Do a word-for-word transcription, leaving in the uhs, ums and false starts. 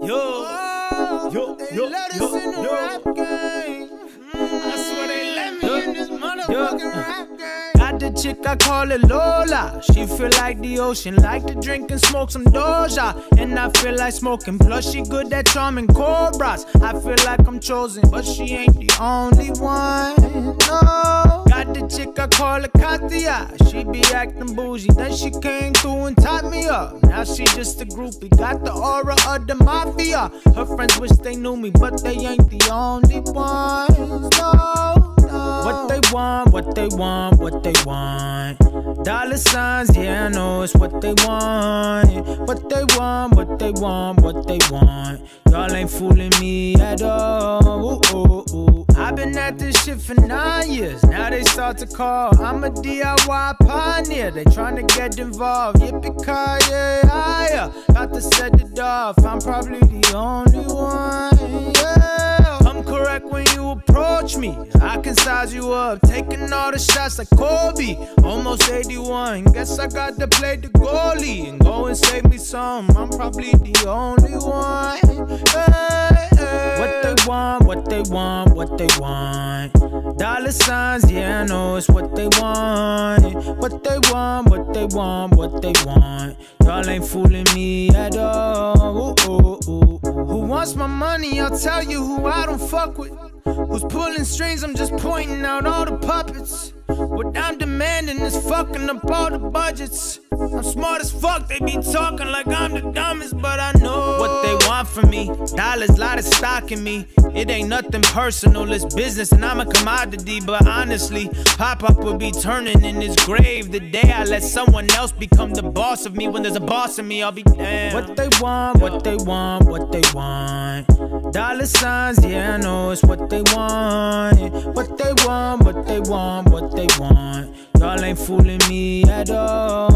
yo, yo, they yo, let us yo, in the yo. rap game. I swear they let me Yo, in this motherfucking yo. rap game. Got the chick, I call it Lola. She feel like the ocean, like to drink and smoke some Doja. And I feel like smoking, plus she good at charming cobras. I feel like I'm chosen, but she ain't the only one, no. Got the chick, I call her Katia. She be acting bougie, then she came through and tied me up. Now she just a groupie, got the aura of the mafia. Her friends wish they knew me, but they ain't the only ones, no. What they want, what they want, what they want. Dollar signs, yeah, I know it's what they want. What they want, what they want, what they want. Y'all ain't fooling me at all. Ooh, ooh, ooh. I've been at this shit for nine years. Now they start to call. I'm a D I Y pioneer. They tryna get involved. Yippee-ki-yay, yeah. Got to set it off. I'm probably the only one, yeah. I'm correct when you approach me. I can size you up, taking all the shots like Kobe. Almost eighty-one, guess I got to play the goalie and go and save me some. I'm probably the only one. Hey, hey. What they want, what they want, what they want. Dollar signs, yeah, I know it's what they want. What they want, what they want, what they want. Y'all ain't fooling me at all. Ooh, ooh, ooh. Who wants my money? I'll tell you who I don't fuck with. Who's pulling strings? I'm just pointing out all the puppets. What I'm demanding is fucking up all the budgets. I'm smart as fuck, they be talking like I'm the dumbest, but I know what they want from me. Dollars, lot of stock in me. It ain't nothing personal, it's business and I'm a commodity. But honestly, Pop-Up will be turning in his grave the day I let someone else become the boss of me. When there's a boss in me, I'll be damned. What they want, what they want, what they want. Dollar signs, yeah, I know it's what they want. What they want, what they want, what they want. Y'all ain't fooling me at all.